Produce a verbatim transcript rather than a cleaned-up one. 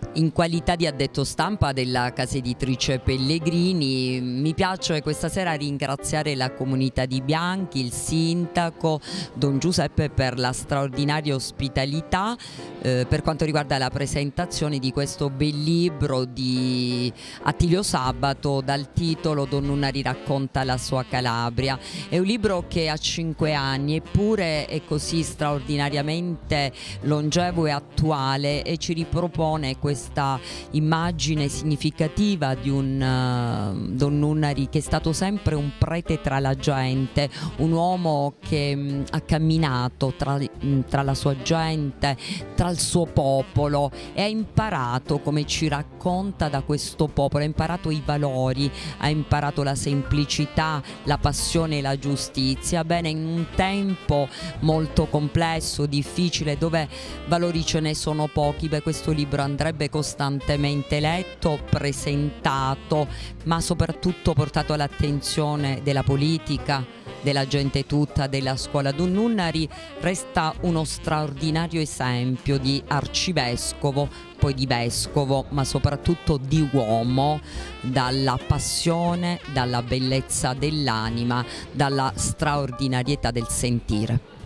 In qualità di addetto stampa della casa editrice Pellegrini, mi piace questa sera ringraziare la comunità di Bianchi, il sindaco Don Giuseppe per la straordinaria ospitalità eh, per quanto riguarda la presentazione di questo bel libro di Attilio Sabato dal titolo Don Nunnari racconta la sua Calabria. È un libro che ha cinque anni eppure è così straordinariamente longevo e attuale e ci ripropone questa questa immagine significativa di un uh, Don Nunnari che è stato sempre un prete tra la gente, un uomo che mh, ha camminato tra, mh, tra la sua gente, tra il suo popolo e ha imparato, come ci racconta, da questo popolo, ha imparato i valori, ha imparato la semplicità, la passione e la giustizia. Bene, in un tempo molto complesso, difficile, dove valori ce ne sono pochi, beh, questo libro andrebbe costantemente letto, presentato, ma soprattutto portato all'attenzione della politica, della gente tutta, della scuola. Don Nunnari resta uno straordinario esempio di arcivescovo, poi di vescovo, ma soprattutto di uomo, dalla passione, dalla bellezza dell'anima, dalla straordinarietà del sentire.